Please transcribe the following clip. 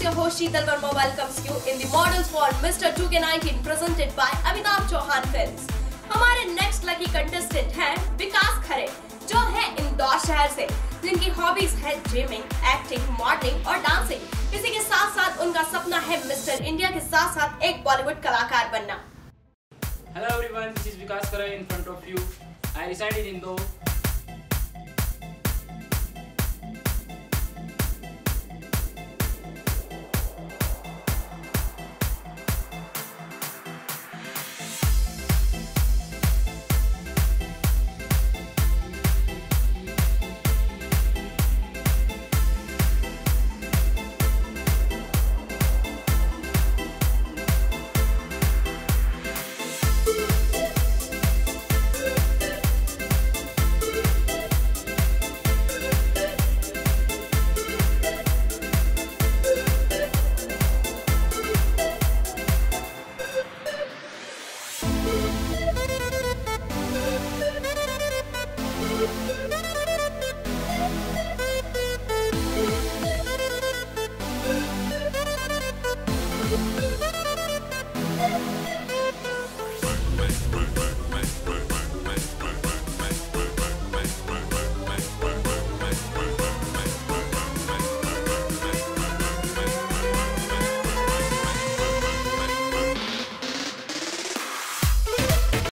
your host Sheetal Verma welcomes you in the Models for Mr. 2K19 presented by Amitabh Chauhan Films. हमारे next lucky contestant हैं विकास खरे, जो है इंदौर शहर से, जिनकी हॉबीज है जिमिंग, एक्टिंग, मॉडलिंग और डांसिंग। इसी के साथ साथ उनका सपना है मिस्टर इंडिया के साथ साथ एक बॉलीवुड कलाकार बनना। Hello everyone, this is Vikas Khare in front of you. I reside in Indore.